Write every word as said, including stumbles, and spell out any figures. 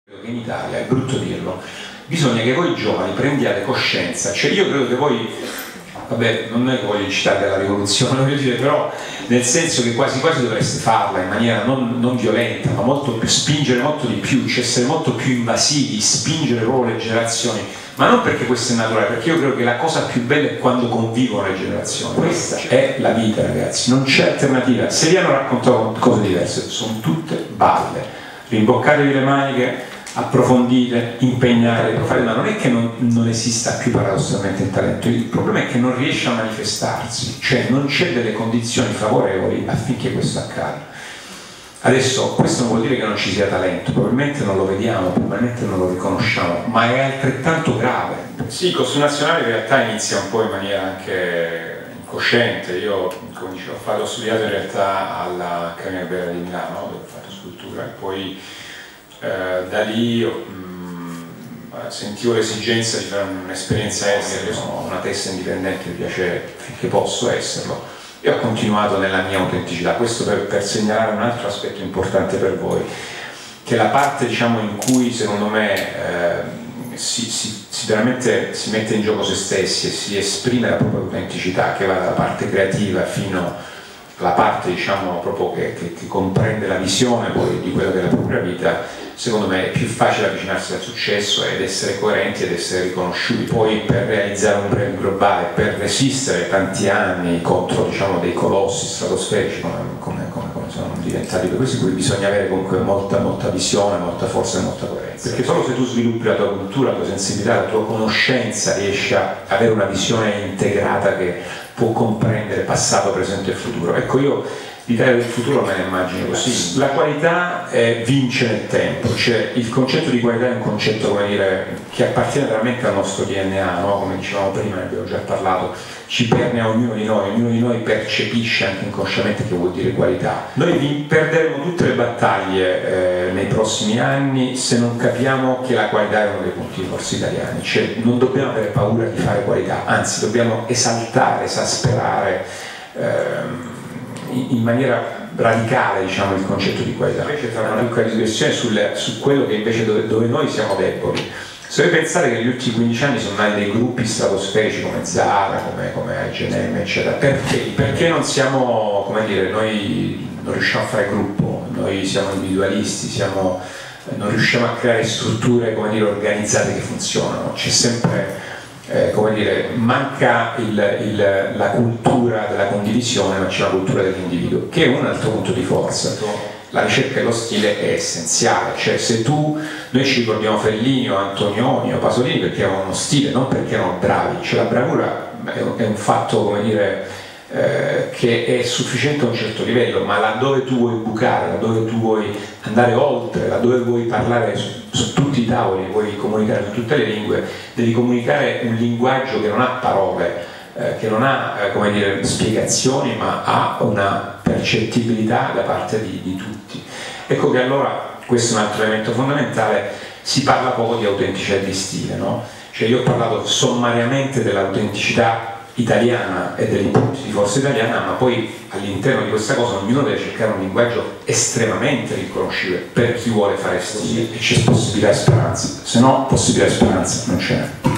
Che in Italia, è brutto dirlo, bisogna che voi giovani prendiate coscienza, cioè io credo che voi, vabbè, non è che voglio incitare la rivoluzione, voglio dire, però nel senso che quasi quasi dovreste farla in maniera non, non violenta, ma molto più, spingere molto di più, cioè essere molto più invasivi, spingere proprio le generazioni, ma non perché questo è naturale, perché io credo che la cosa più bella è quando convivono le generazioni, questa è la vita, ragazzi, non c'è alternativa. Se vi hanno raccontato cose diverse, sono tutte balle, rimboccatevi le maniche, approfondite, impegnate, ma non è che non, non esista più paradossalmente il talento, il problema è che non riesce a manifestarsi, cioè non c'è delle condizioni favorevoli affinché questo accada. Adesso questo non vuol dire che non ci sia talento, probabilmente non lo vediamo, probabilmente non lo riconosciamo, ma è altrettanto grave. Sì, il corso nazionale in realtà inizia un po' in maniera anche incosciente. Io, come dicevo, ho, fatto, ho studiato in realtà all'Accademia Bella di Milano, dove ho fatto scultura, e poi Eh, da lì mh, sentivo l'esigenza di fare un'esperienza estera. Io sono una testa indipendente, mi piace finché posso esserlo, e ho continuato nella mia autenticità. Questo per, per segnalare un altro aspetto importante per voi, che la parte, diciamo, in cui secondo me eh, si, si, si veramente si mette in gioco se stessi e si esprime la propria autenticità, che va dalla parte creativa fino la parte, diciamo, proprio che, che, che comprende la visione poi di quella che è la propria vita, secondo me è più facile avvicinarsi al successo ed essere coerenti ed essere riconosciuti. Poi per realizzare un brand globale, per resistere tanti anni contro, diciamo, dei colossi stratosferici come, come, come, come sono diventati questi, cui bisogna avere comunque molta, molta visione, molta forza e molta coerenza, perché solo se tu sviluppi la tua cultura, la tua sensibilità, la tua conoscenza, riesci a avere una visione integrata che può comprendere passato, presente e futuro. Ecco, io l'Italia del futuro me la immagino così. La qualità eh, vince nel tempo, cioè il concetto di qualità è un concetto, come dire, che appartiene veramente al nostro D N A, no? Come dicevamo prima, ne abbiamo già parlato, ci permea ognuno di noi, ognuno di noi percepisce anche inconsciamente che vuol dire qualità. Noi perderemo tutte le battaglie eh, nei prossimi anni se non capiamo che la qualità è uno dei punti di forza italiani, cioè non dobbiamo avere paura di fare qualità, anzi dobbiamo esaltare, esasperare ehm, in maniera radicale, diciamo, il concetto di qualità. Invece tra una piccola digressione su quello che invece dove, dove noi siamo deboli. Se voi pensate che negli ultimi quindici anni sono nati dei gruppi stratosferici come Zara, come, come H and M, eccetera, perché? Perché non siamo, come dire, noi non riusciamo a fare gruppo, noi siamo individualisti, siamo, non riusciamo a creare strutture, come dire, organizzate che funzionano, c'è sempre Eh, come dire, manca il, il, la cultura della condivisione, ma c'è la cultura dell'individuo, che è un altro punto di forza. La ricerca dello stile è essenziale, cioè se tu, noi ci ricordiamo Fellini o Antonioni o Pasolini perché avevano uno stile, non perché erano bravi, cioè la bravura è un, è un fatto, come dire, eh, che è sufficiente a un certo livello, ma laddove tu vuoi bucare, laddove tu vuoi andare oltre, laddove vuoi parlare su, su tutti i tavoli, vuoi comunicare su tutte le lingue, devi comunicare un linguaggio che non ha parole, eh, che non ha eh, come dire, spiegazioni, ma ha una percettibilità da parte di, di tutti. Ecco che allora, questo è un altro elemento fondamentale, si parla poco di autenticità e di stile, no? Cioè io ho parlato sommariamente dell'autenticità italiana e dei punti di forza italiana, ma poi all'interno di questa cosa ognuno deve cercare un linguaggio estremamente riconoscibile per chi vuole fare stile, e c'è possibilità e speranza, se no possibilità e speranza non ce n'è.